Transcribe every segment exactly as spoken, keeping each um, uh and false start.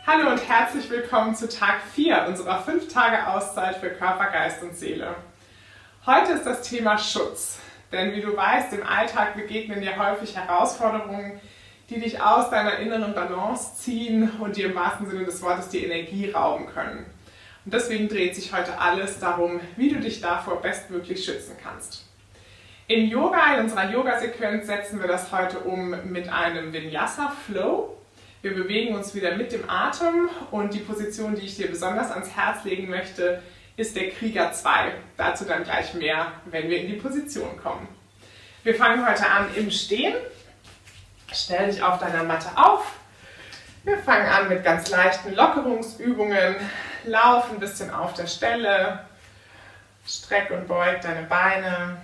Hallo und herzlich willkommen zu Tag vier unserer fünf Tage Auszeit für Körper, Geist und Seele. Heute ist das Thema Schutz, denn wie du weißt, im Alltag begegnen dir häufig Herausforderungen, die dich aus deiner inneren Balance ziehen und dir im wahrsten Sinne des Wortes die Energie rauben können. Und deswegen dreht sich heute alles darum, wie du dich davor bestmöglich schützen kannst. Im Yoga, in unserer Yoga-Sequenz, setzen wir das heute um mit einem Vinyasa-Flow. Wir bewegen uns wieder mit dem Atem und die Position, die ich dir besonders ans Herz legen möchte, ist der Krieger zwei. Dazu dann gleich mehr, wenn wir in die Position kommen. Wir fangen heute an im Stehen. Stell dich auf deiner Matte auf. Wir fangen an mit ganz leichten Lockerungsübungen. Lauf ein bisschen auf der Stelle. Streck und beug deine Beine.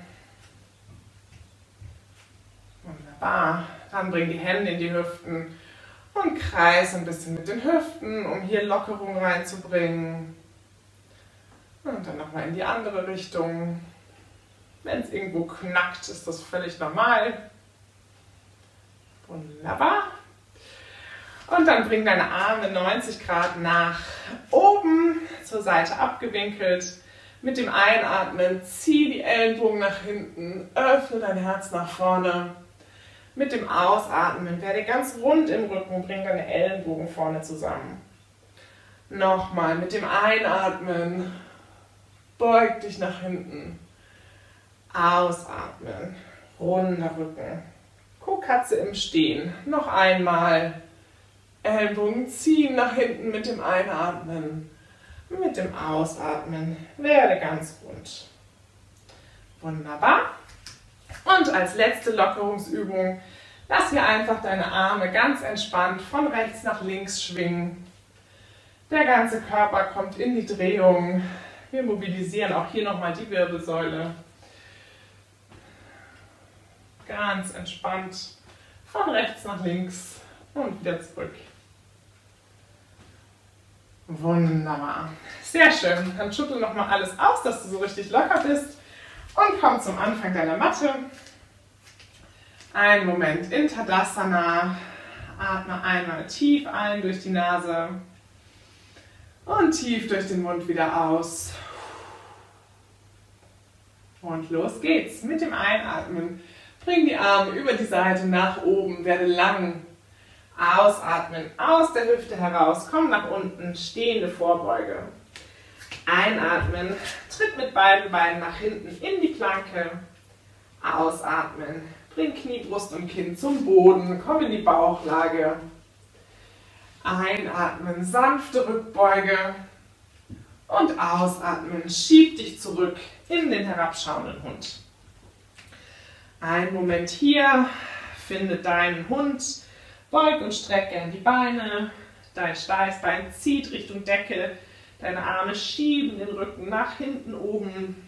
Wunderbar. Dann bring die Hände in die Hüften. Und kreis ein bisschen mit den Hüften, um hier Lockerung reinzubringen. Und dann nochmal in die andere Richtung. Wenn es irgendwo knackt, ist das völlig normal. Wunderbar. Und dann bring deine Arme neunzig Grad nach oben, zur Seite abgewinkelt. Mit dem Einatmen zieh die Ellenbogen nach hinten, öffne dein Herz nach vorne. Mit dem Ausatmen werde ganz rund im Rücken, bring deine Ellenbogen vorne zusammen. Nochmal mit dem Einatmen, beug dich nach hinten. Ausatmen, runder Rücken. Kuhkatze im Stehen. Noch einmal. Ellenbogen ziehen nach hinten mit dem Einatmen. Mit dem Ausatmen werde ganz rund. Wunderbar. Und als letzte Lockerungsübung, lass hier einfach deine Arme ganz entspannt von rechts nach links schwingen. Der ganze Körper kommt in die Drehung. Wir mobilisieren auch hier nochmal die Wirbelsäule. Ganz entspannt von rechts nach links und wieder zurück. Wunderbar. Sehr schön. Dann schüttel nochmal alles aus, dass du so richtig locker bist. Und komm zum Anfang deiner Matte. Einen Moment in Tadasana. Atme einmal tief ein durch die Nase und tief durch den Mund wieder aus. Und los geht's. Mit dem Einatmen bring die Arme über die Seite nach oben, werde lang. Ausatmen, aus der Hüfte heraus, komm nach unten, stehende Vorbeuge. Einatmen, tritt mit beiden Beinen nach hinten in die Planke. Ausatmen, bring Knie, Brust und Kinn zum Boden, komm in die Bauchlage. Einatmen, sanfte Rückbeuge. Und ausatmen, schieb dich zurück in den herabschauenden Hund. Einen Moment hier, finde deinen Hund, beug und streck gern die Beine. Dein Steißbein zieht Richtung Decke. Deine Arme schieben den Rücken nach hinten oben.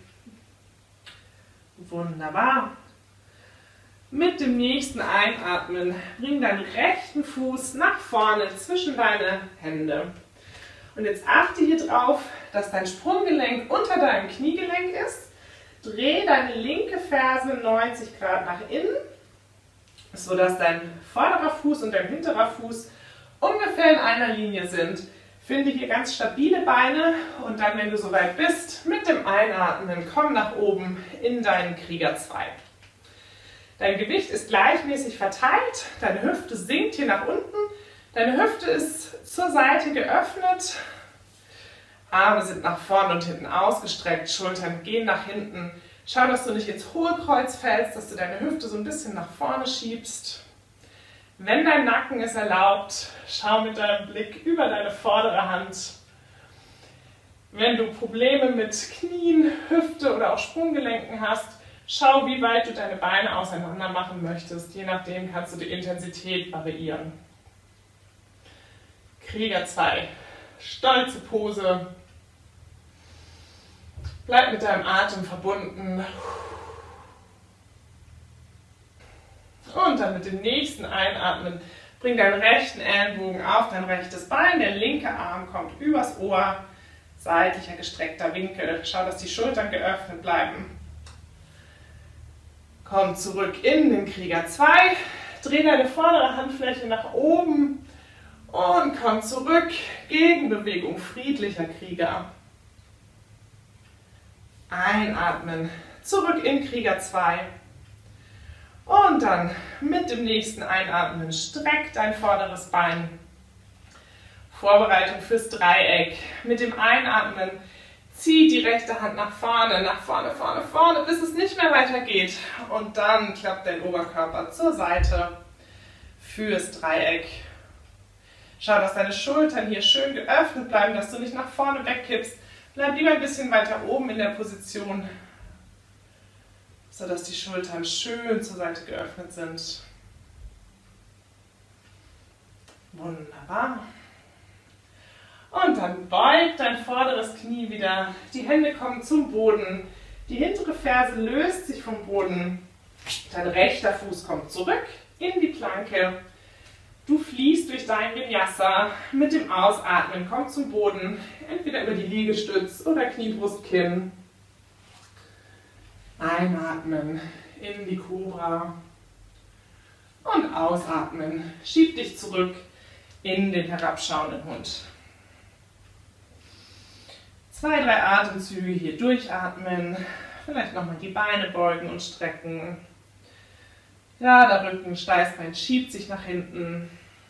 Wunderbar. Mit dem nächsten Einatmen bring deinen rechten Fuß nach vorne zwischen deine Hände. Und jetzt achte hier drauf, dass dein Sprunggelenk unter deinem Kniegelenk ist. Dreh deine linke Ferse neunzig Grad nach innen, sodass dein vorderer Fuß und dein hinterer Fuß ungefähr in einer Linie sind. Finde hier ganz stabile Beine und dann, wenn du soweit bist, mit dem Einatmen komm nach oben in deinen Krieger zwei. Dein Gewicht ist gleichmäßig verteilt, deine Hüfte sinkt hier nach unten, deine Hüfte ist zur Seite geöffnet, Arme sind nach vorne und hinten ausgestreckt, Schultern gehen nach hinten. Schau, dass du nicht ins Hohlkreuz fällst, dass du deine Hüfte so ein bisschen nach vorne schiebst. Wenn dein Nacken es erlaubt, schau mit deinem Blick über deine vordere Hand. Wenn du Probleme mit Knien, Hüfte oder auch Sprunggelenken hast, schau, wie weit du deine Beine auseinander machen möchtest. Je nachdem kannst du die Intensität variieren. Krieger zwei. Stolze Pose. Bleib mit deinem Atem verbunden. Und dann mit dem nächsten Einatmen bring deinen rechten Ellenbogen auf dein rechtes Bein. Der linke Arm kommt übers Ohr. Seitlicher gestreckter Winkel. Schau, dass die Schultern geöffnet bleiben. Komm zurück in den Krieger zwei. Dreh deine vordere Handfläche nach oben Und komm zurück, Gegenbewegung, friedlicher Krieger. Einatmen, zurück in Krieger zwei. Und dann mit dem nächsten Einatmen streck dein vorderes Bein. Vorbereitung fürs Dreieck. Mit dem Einatmen zieh die rechte Hand nach vorne, nach vorne, vorne, vorne, bis es nicht mehr weitergeht. Und dann klappt dein Oberkörper zur Seite fürs Dreieck. Schau, dass deine Schultern hier schön geöffnet bleiben, dass du nicht nach vorne wegkippst. Bleib lieber ein bisschen weiter oben in der Position, sodass die Schultern schön zur Seite geöffnet sind. Wunderbar. Und dann beug dein vorderes Knie wieder. Die Hände kommen zum Boden. Die hintere Ferse löst sich vom Boden. Dein rechter Fuß kommt zurück in die Planke. Du fließt durch dein Vinyasa. Mit dem Ausatmen komm zum Boden. Entweder über die Liegestütz oder Knie, Brust, Kinn. Einatmen in die Kobra. Und ausatmen. Schieb dich zurück in den herabschauenden Hund. Zwei, drei Atemzüge hier durchatmen. Vielleicht nochmal die Beine beugen und strecken. Gerader Rücken, Steißbein schiebt sich nach hinten.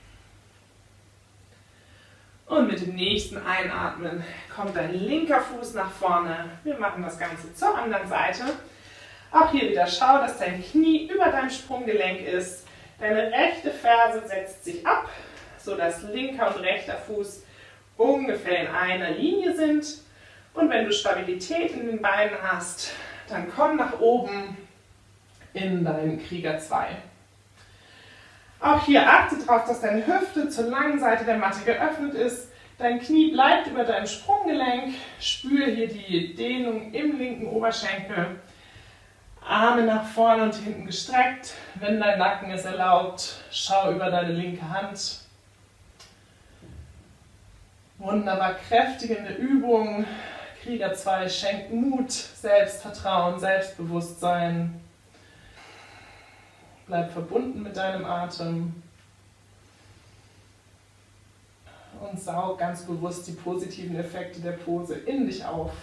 Und mit dem nächsten Einatmen kommt dein linker Fuß nach vorne. Wir machen das Ganze zur anderen Seite. Auch hier wieder schau, dass dein Knie über deinem Sprunggelenk ist. Deine rechte Ferse setzt sich ab, sodass linker und rechter Fuß ungefähr in einer Linie sind. Und wenn du Stabilität in den Beinen hast, dann komm nach oben in deinen Krieger zwei. Auch hier achte darauf, dass deine Hüfte zur langen Seite der Matte geöffnet ist. Dein Knie bleibt über deinem Sprunggelenk. Spür hier die Dehnung im linken Oberschenkel. Arme nach vorne und hinten gestreckt. Wenn dein Nacken es erlaubt, schau über deine linke Hand. Wunderbar kräftigende Übung. Krieger zwei schenkt Mut, Selbstvertrauen, Selbstbewusstsein. Bleib verbunden mit deinem Atem. Und saug ganz bewusst die positiven Effekte der Pose in dich auf.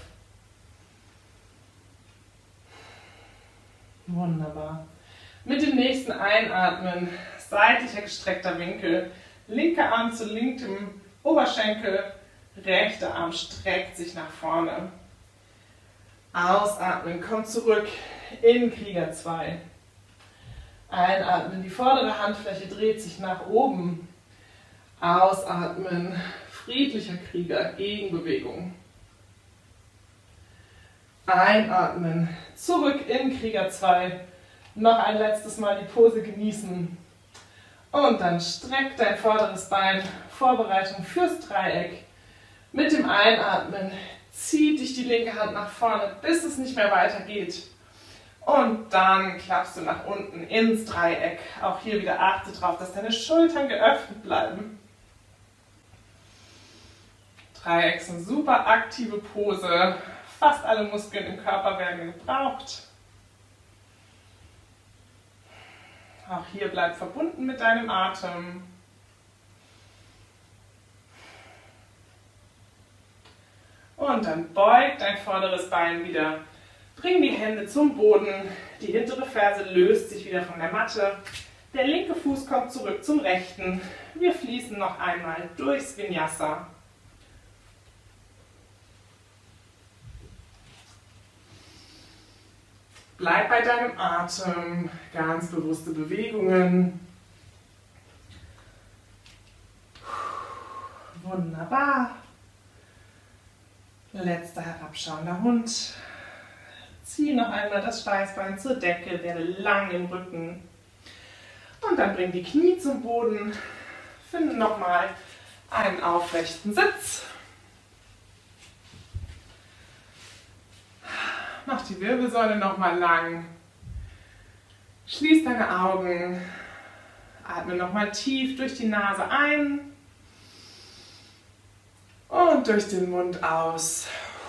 Wunderbar. Mit dem nächsten Einatmen, seitlicher gestreckter Winkel, linker Arm zu linkem Oberschenkel, rechter Arm streckt sich nach vorne. Ausatmen, komm zurück in Krieger zwei. Einatmen, die vordere Handfläche dreht sich nach oben. Ausatmen, friedlicher Krieger, Gegenbewegung. Einatmen, zurück in Krieger zwei. Noch ein letztes Mal die Pose genießen. Und dann streck dein vorderes Bein, Vorbereitung fürs Dreieck. Mit dem Einatmen zieh dich die linke Hand nach vorne, bis es nicht mehr weitergeht. Und dann klappst du nach unten ins Dreieck. Auch hier wieder achte darauf, dass deine Schultern geöffnet bleiben. Dreieck ist eine super aktive Pose. Fast alle Muskeln im Körper werden gebraucht. Auch hier bleib verbunden mit deinem Atem. Und dann beug dein vorderes Bein wieder. Bring die Hände zum Boden. Die hintere Ferse löst sich wieder von der Matte. Der linke Fuß kommt zurück zum rechten. Wir fließen noch einmal durchs Vinyasa. Bleib bei deinem Atem, ganz bewusste Bewegungen. Wunderbar. Letzter herabschauender Hund. Zieh noch einmal das Steißbein zur Decke, werde lang im Rücken. Und dann bring die Knie zum Boden. Finde nochmal einen aufrechten Sitz. Mach die Wirbelsäule nochmal lang. Schließ deine Augen. Atme nochmal tief durch die Nase ein. Und durch den Mund aus.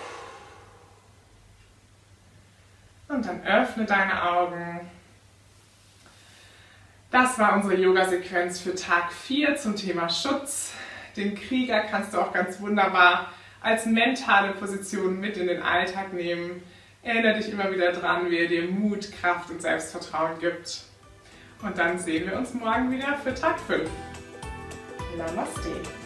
Und dann öffne deine Augen. Das war unsere Yoga-Sequenz für Tag vier zum Thema Schutz. Den Krieger kannst du auch ganz wunderbar als mentale Position mit in den Alltag nehmen. Erinnere dich immer wieder dran, wie er dir Mut, Kraft und Selbstvertrauen gibt. Und dann sehen wir uns morgen wieder für Tag fünf. Namaste.